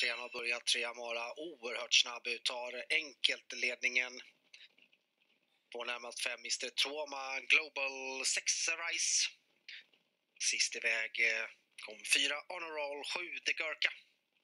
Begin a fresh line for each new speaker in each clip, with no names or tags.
trean har börjat. 3 Amara oerhört snabb ut, tar enkelt ledningen. På närmast 5 Mr. Troma Global, 6 Rise. Sist iväg kom 4 Honor Roll, 7 The Gurka.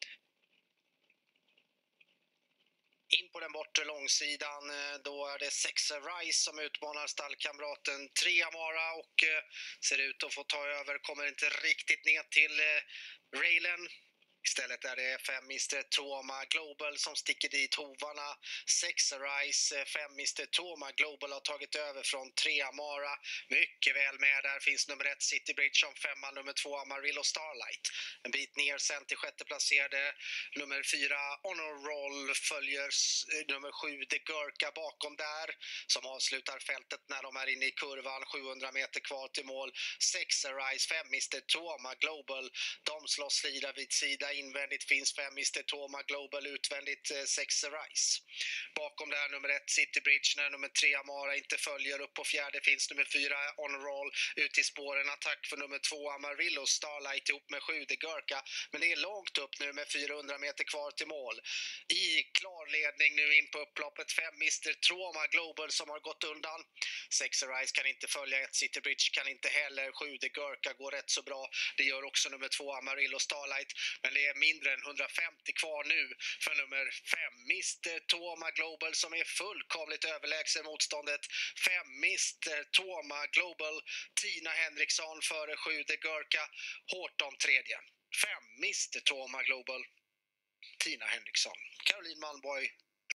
In på den bortre långsidan, då är det 6 Rise som utmanar stallkamraten 3 Amara och ser ut att få ta över, kommer inte riktigt ner till railen. Istället är det 5 Mr. Troma Global som sticker dit hovarna. 6 Rise, 5 Mr. Troma Global har tagit över från 3 Amara. Mycket väl med, där finns nummer 1 City Bridge som 5, nummer 2 Amarillo Starlight. En bit ner sen till sjätte placerade nummer 4 Honor Roll, följer nummer 7 The Gurka bakom där som avslutar fältet när de är inne i kurvan. 700 meter kvar till mål. 6 Rise, 5 Mr. Troma Global, de slåss sida vid sida. Invändigt finns 5 Mr. Troma Global, utvändigt 6 Rise. Bakom där nummer 1 City Bridge, när nummer 3 Amara inte följer. Upp på fjärde finns nummer 4 On Roll, ut i spåren. Attack för nummer 2 Amarillo Starlight ihop med 7 The Gurka. Men det är långt upp nu med 400 meter kvar till mål. I klarledning nu in på upploppet 5 Mr. Troma Global som har gått undan. 6 Rise kan inte följa, 1 City Bridge kan inte heller. 7 The Gurka går rätt så bra. Det gör också nummer 2 Amarillo Starlight. Men det är mindre än 150 kvar nu för nummer 5 Mr. Troma Global som är fullkomligt överlägsen motståndet. 5 Mr. Troma Global, Tina Henriksson före 7 The Gurka, hårt om tredje. 5 Mr. Troma Global, Tina Henriksson. Caroline Malmborg,